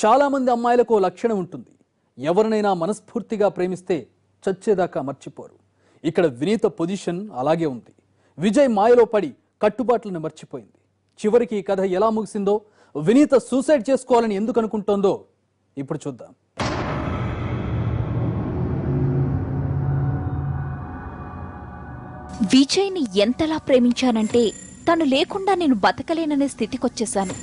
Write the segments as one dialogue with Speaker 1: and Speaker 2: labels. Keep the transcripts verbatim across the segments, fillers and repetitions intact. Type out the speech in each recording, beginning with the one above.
Speaker 1: చాలా మంది అమ్మాయిలకు లక్షణం ఉంటుంది. ఎవరినైనా మనస్ఫూర్తిగా ప్రేమిస్తే చచ్చేదాకా మర్చిపోరు. ఇక్కడ వినీత పొజిషన్ అలాగే ఉంది. విజయ్ మాయలో పడి కట్టుబాట్లను మర్చిపోయింది. చివరికి ఈ కథ ఎలా ముగిసిందో, వినీత సూసైడ్ చేసుకోవాలని ఎందుకు అనుకుంటోందో ఇప్పుడు చూద్దాం.
Speaker 2: విజయ్ని ఎంతలా ప్రేమించానంటే తను లేకుండా నేను బతకలేననే స్థితికొచ్చేశాను.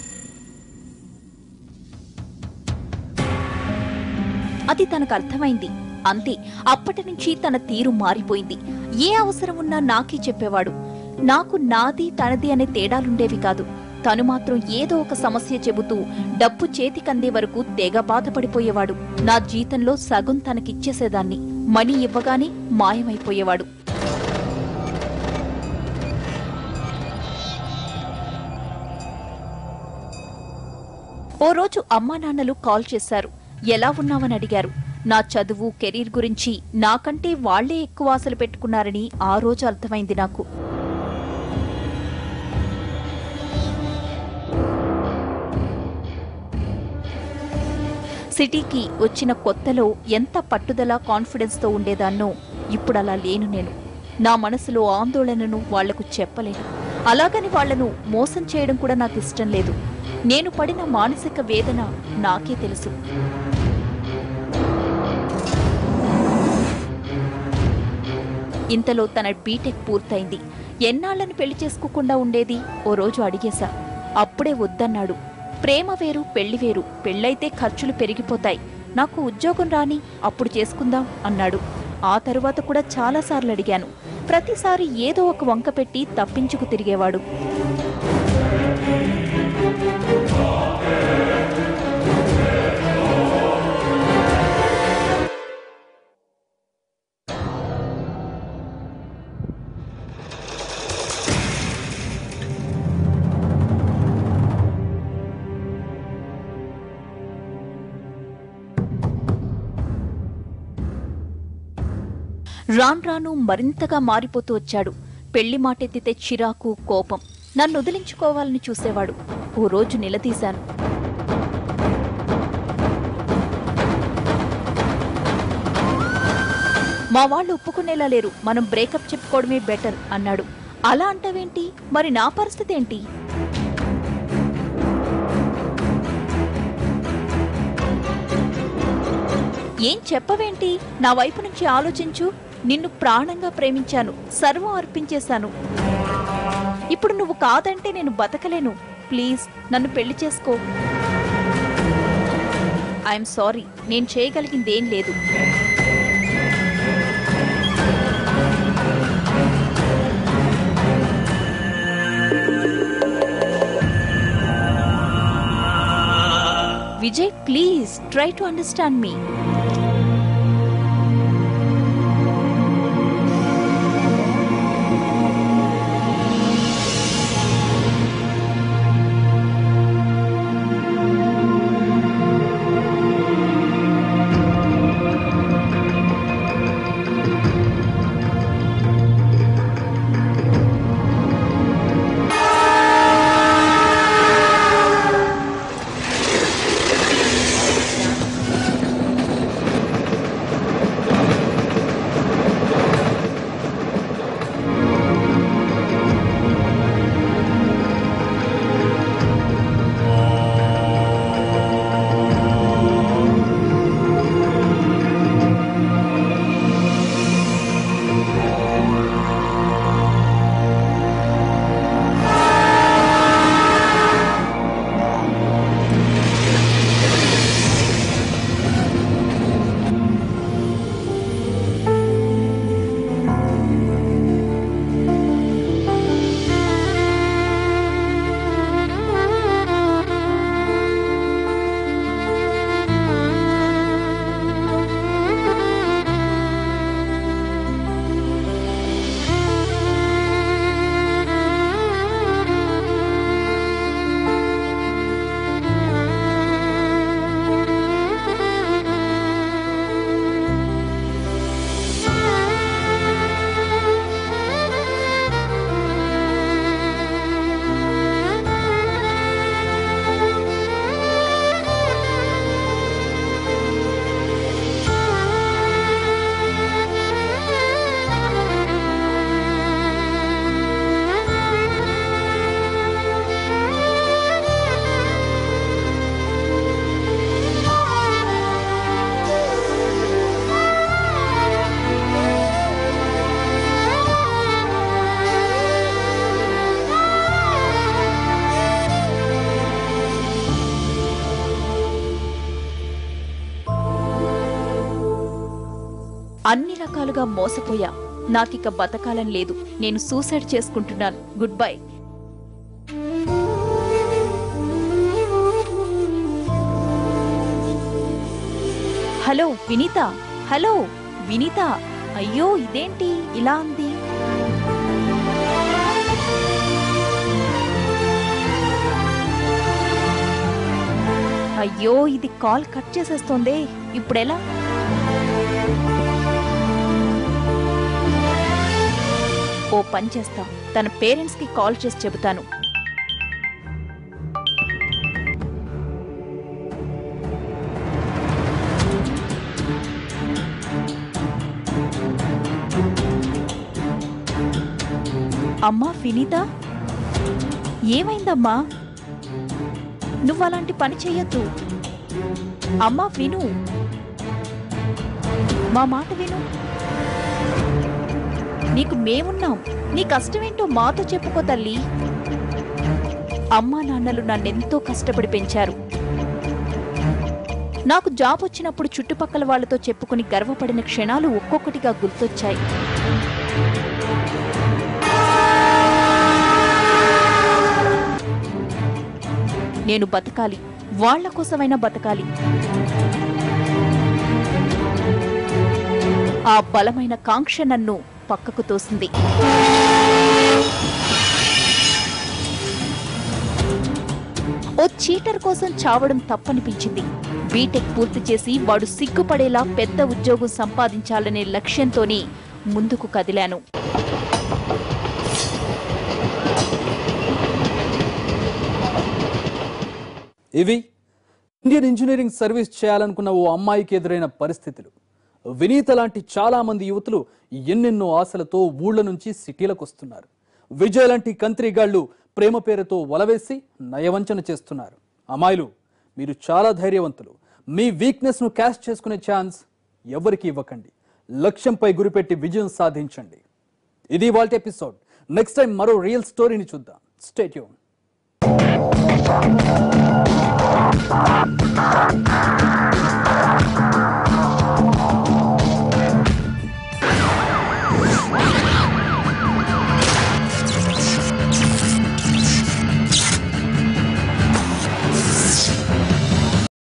Speaker 2: అది తనకు అర్థమైంది. అంతే, అప్పటి నుంచి తన తీరు మారిపోయింది. ఏ అవసరం ఉన్నా నాకే చెప్పేవాడు. నాకు నాది తనది అనే తేడాలుండేవి కాదు. తను మాత్రం ఏదో ఒక సమస్య చెబుతూ డబ్బు చేతికందే వరకు తెగ బాధపడిపోయేవాడు. నా జీతంలో సగం తనకిచ్చేసేదాన్ని. మనీ ఇవ్వగానే మాయమైపోయేవాడు. ఓ రోజు అమ్మా నాన్నలు కాల్ చేశారు. ఎలా ఉన్నావని అడిగారు. నా చదువు, కెరీర్ గురించి నాకంటే వాళ్లే ఎక్కువ ఆశలు పెట్టుకున్నారని ఆ రోజు అర్థమైంది నాకు. సిటీకి వచ్చిన కొత్తలో ఎంత పట్టుదల, కాన్ఫిడెన్స్తో ఉండేదాన్నో ఇప్పుడలా లేను నేను. నా మనసులో ఆందోళనను వాళ్లకు చెప్పలేను. అలాగని వాళ్లను మోసం చేయడం కూడా నాకు ఇష్టం లేదు. నేను పడిన మానసిక వేదన నాకే తెలుసు. ఇంతలో తన బీటెక్ పూర్తయింది. ఎన్నాళ్లని పెళ్లి చేసుకోకుండా ఉండేది? ఓ రోజు అడిగేశా. అప్పుడే వద్దన్నాడు. ప్రేమ వేరు, పెళ్లి వేరు. పెళ్ళైతే ఖర్చులు పెరిగిపోతాయి. నాకు ఉద్యోగం రాని అప్పుడు చేసుకుందాం అన్నాడు. ఆ తరువాత కూడా చాలాసార్లు అడిగాను. ప్రతిసారి ఏదో ఒక వంక పెట్టి తప్పించుకు తిరిగేవాడు. రాన్ రాను మరింతగా మారిపోతూ వచ్చాడు. పెళ్లి మాటెత్తితే చిరాకు, కోపం. నన్ను వదిలించుకోవాలని చూసేవాడు. ఓ రోజు నిలదీశాను. మా వాళ్ళు ఒప్పుకునేలా లేరు. మనం బ్రేకప్ చెప్పుకోవడమే బెటర్ అన్నాడు. అలా అంటావేంటి? మరి నా పరిస్థితి ఏంటి? ఏం చెప్పవేంటి? నా వైపు నుంచి ఆలోచించు. నిన్ను ప్రాణంగా ప్రేమించాను, సర్వం అర్పించేశాను. ఇప్పుడు నువ్వు కాదంటే నేను బతకలేను. ప్లీజ్ నన్ను పెళ్లి చేసుకో. ఐఎమ్ సారీ, నేను చేయగలిగిందేం లేదు. Vijay, please try to understand me. అన్ని రకాలుగా మోసపోయా. నాకిక బతకాలని లేదు. నేను సూసైడ్ చేసుకుంటున్నాను. Good bye. Hello Vineeta. Hello Vineeta. అయ్యో ఇదేంటి ఇలా ఉంది? అయ్యో ఇది కాల్ కట్ చేసేస్తోందే. ఇప్పుడెలా? ఓ పని చేస్తా, తన పేరెంట్స్ కి కాల్ చేసి చెబుతాను. అమ్మా వినీత, ఏమైందమ్మా? నువ్వు అలాంటి పని చెయ్యొద్దు. అమ్మా విను, మా మాట విను. నీకు మేమున్నాం. నీ కష్టమేంటో మాతో చెప్పుకో తల్లి. అమ్మా నాన్నలు నన్నెంతో కష్టపడి పెంచారు. నాకు జాబ్ వచ్చినప్పుడు చుట్టుపక్కల వాళ్లతో చెప్పుకుని గర్వపడిన క్షణాలు ఒక్కొక్కటిగా గుర్తొచ్చాయి. నేను బతకాలి, వాళ్ల కోసమైనా బతకాలి. ఆ బలమైన కాంక్ష నన్ను పక్కకు తోసింది. ఓ చీటర్ కోసం చావడం తప్పనిపించింది. బీటెక్ పూర్తి చేసి వాడు సిగ్గుపడేలా పెద్ద ఉద్యోగం సంపాదించాలనే లక్ష్యంతోనే ముందుకు కదిలాను.
Speaker 1: ఇవి ఇండియన్ ఇంజనీరింగ్ సర్వీస్ చేయాలనుకున్న ఓ అమ్మాయికి ఎదురైన పరిస్థితులు. వినీత లాంటి చాలా మంది యువతులు ఎన్నెన్నో ఆశలతో ఊళ్ల నుంచి సిటీలకు వస్తున్నారు. విజయ్ లాంటి కంత్రిగాళ్లు ప్రేమ పేరుతో వలవేసి నయవంచన చేస్తున్నారు. అమ్మాయిలు, మీరు చాలా ధైర్యవంతులు. మీ వీక్నెస్ ను క్యాష్ చేసుకునే ఛాన్స్ ఎవరికి ఇవ్వకండి. లక్ష్యంపై గురిపెట్టి విజయం సాధించండి. ఇది వాల్ట్ ఎపిసోడ్. నెక్స్ట్ టైం మరో రియల్ స్టోరీని చూద్దాం. Stay tune.